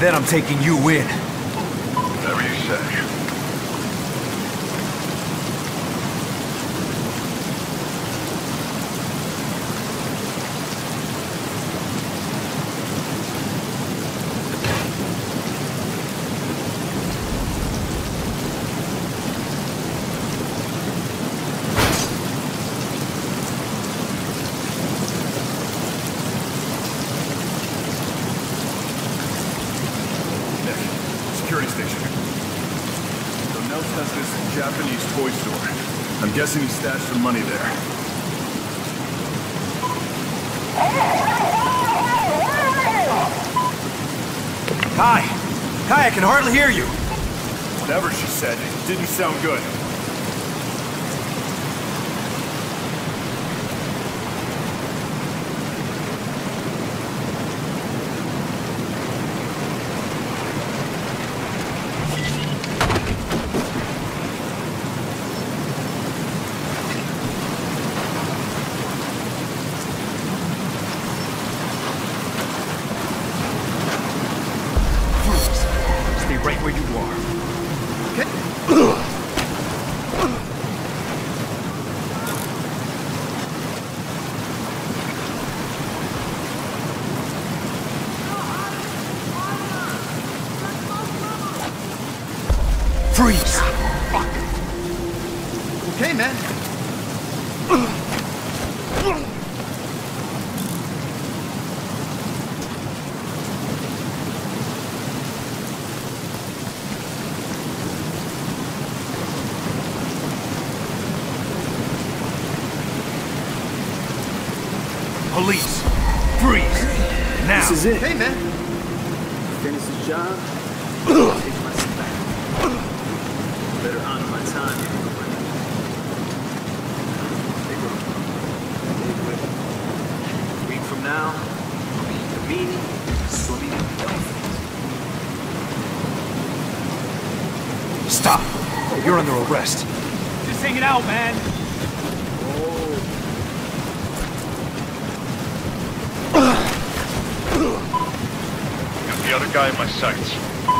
then I'm taking you in. Whatever you say. Japanese toy store. I'm guessing he stashed some money there. Kai! Kai, I can hardly hear you! Whatever she said, didn't sound good. Right where you are. Okay. Freeze! Fuck. Okay, man. Police! Freeze! Now! This is it. Hey, man. Finish the job. Take my seat back. Better honor my time. A week from now, I'll be convening, swimming in dolphins. Stop! You're under arrest. Just hang it out, man. Got the other guy in my sights.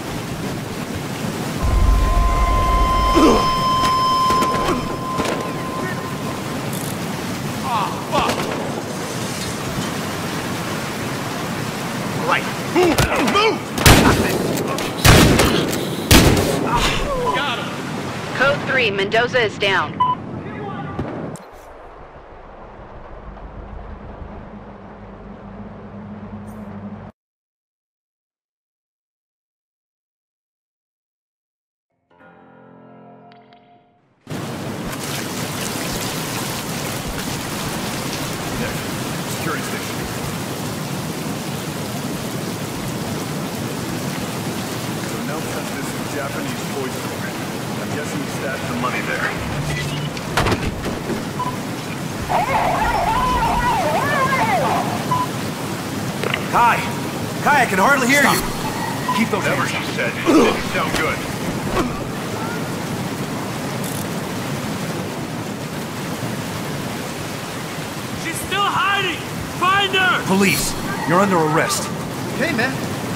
Right. Move! Got him. Code 3, Mendoza is down. Security station. So now that's this Japanese toy store. I'm guessing he stashed some money there. Kai! Kai, I can hardly hear you! Keep those Whatever hands she said, didn't sound good. She's still hiding! Find her! Police! You're under arrest. Okay, man.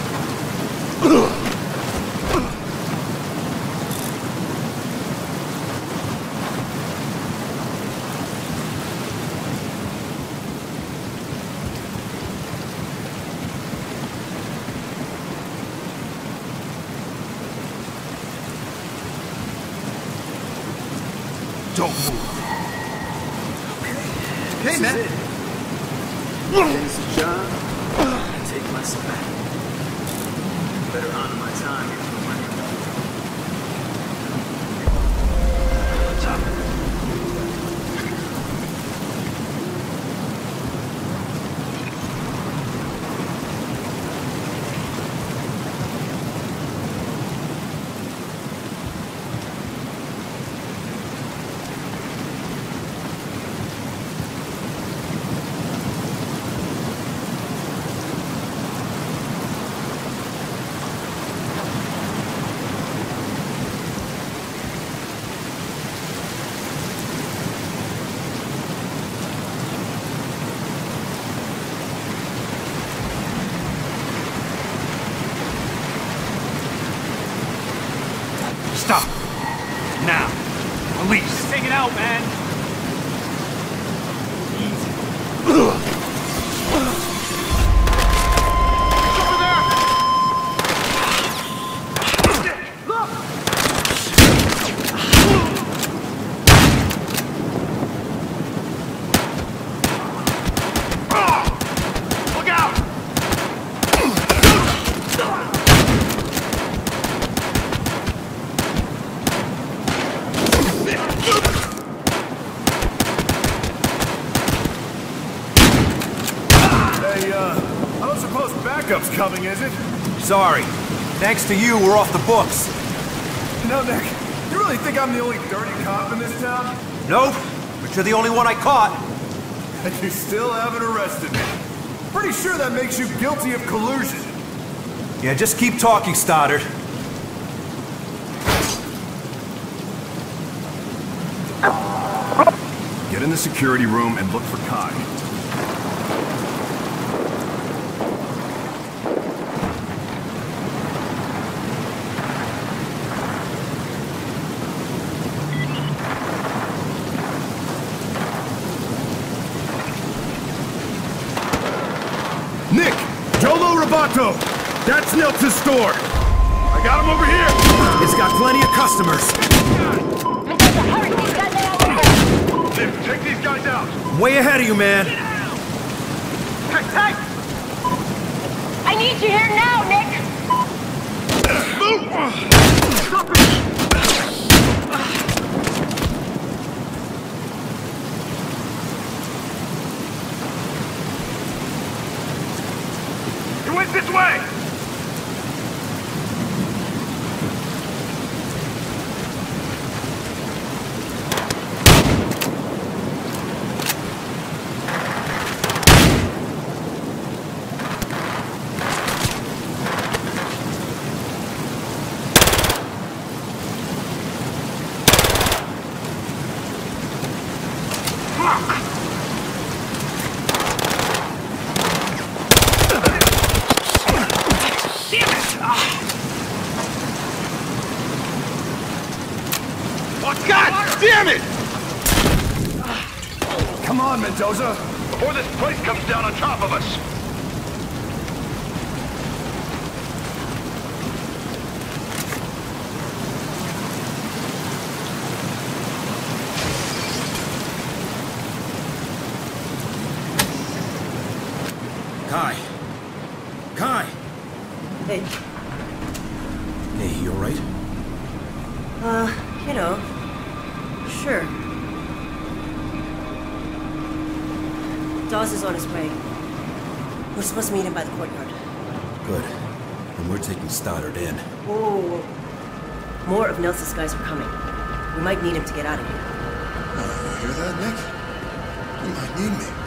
Don't move. Okay, man. Finish the job. Take my seat back. Better honor my time. Stop. Now. Police. Take it out, man. I don't suppose backup's coming, is it? Sorry. Thanks to you, we're off the books. No, Nick. You really think I'm the only dirty cop in this town? Nope. But you're the only one I caught. And you still haven't arrested me. Pretty sure that makes you guilty of collusion. Yeah, just keep talking, Stoddard. Get in the security room and look for Kai. Nick! Jolo Roboto! That's Niltz's store! I got him over here! It's got plenty of customers. Nick, take these guys out! Way ahead of you, man. Hey! I need you here now, Nick! Move! Stop it! You went this way! Oh, God damn it! Come on, Mendoza! Before this place comes down on top of us! Kai. Kai! Hey, Hey, you alright? you know, sure. Dawes is on his way. We're supposed to meet him by the courtyard. Good. And we're taking Stoddard in. Whoa. More of Nelson's guys are coming. We might need him to get out of here. You hear that, Nick? You might need me.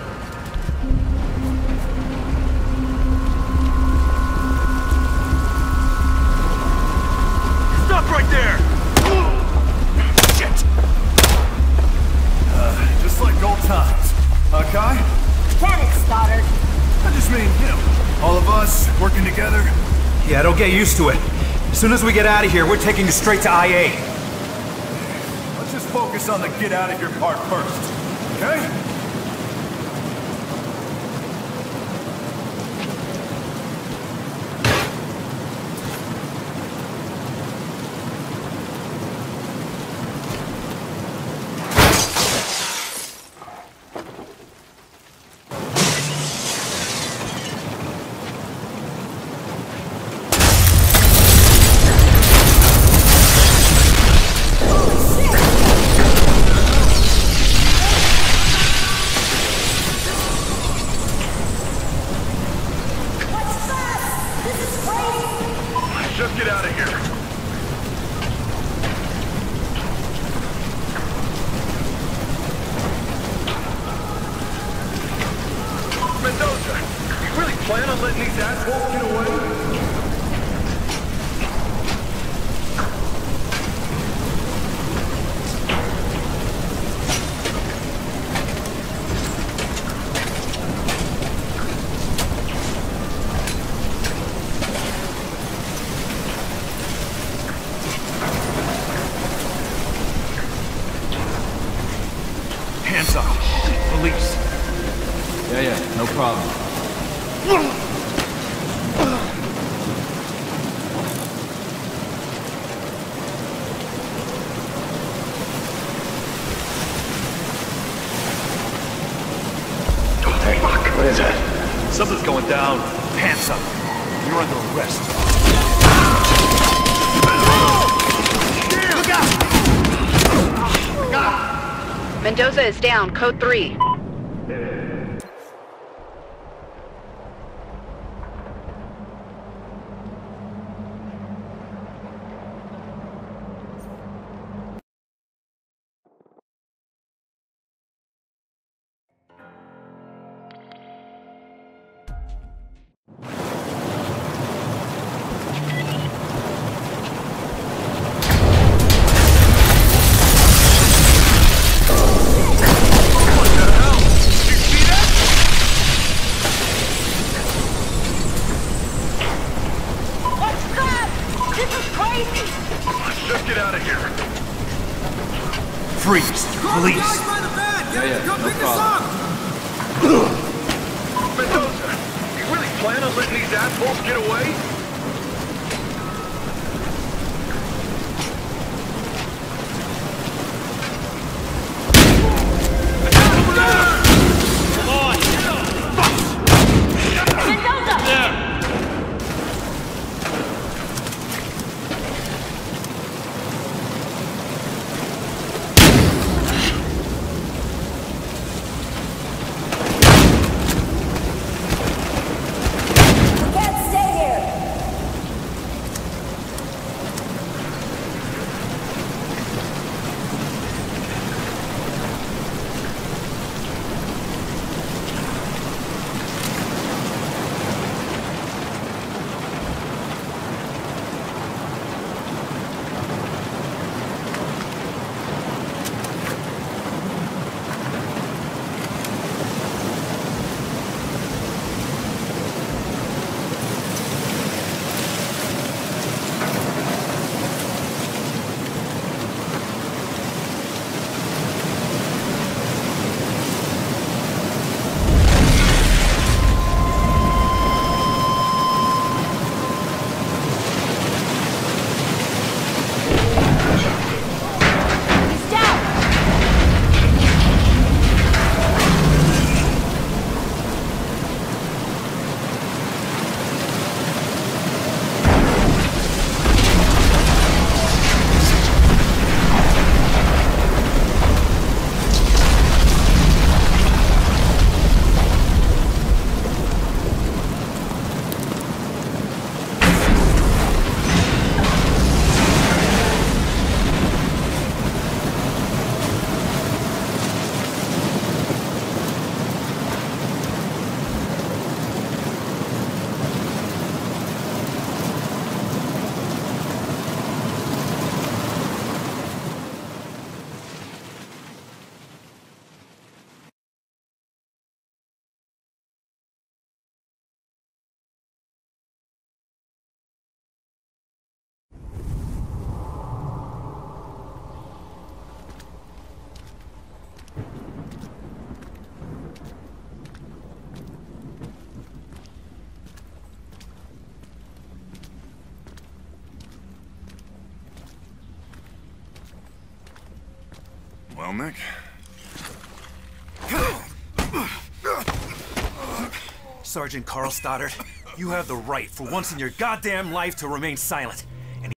Stop right there! Shit! Just like old times. Kai? Damn it, Stoddard. I just mean, you know, all of us working together. Yeah, don't get used to it. As soon as we get out of here, we're taking you straight to IA. Let's just focus on the get out of here part first, okay? Just get out of here. Mendoza, you really plan on letting these assholes get away? Yeah, no problem. What is that? Something's going down. Hands up. You're under arrest. Look out! Mendoza is down. Code 3. Just get out of here. Freeze! Police! Yeah, no problem. Mendoza, you really plan on letting these assholes get away? Well, Nick? Sergeant Carl Stoddard, you have the right for once in your goddamn life to remain silent.